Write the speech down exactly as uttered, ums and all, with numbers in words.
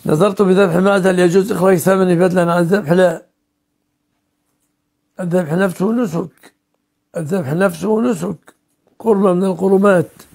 نظرت بذبح مات هل يجوز إخراج ثمن بدلا عن الذبح؟ لا، الذبح نفسه نسك، الذبح نفسه نسك، قربة من القربات.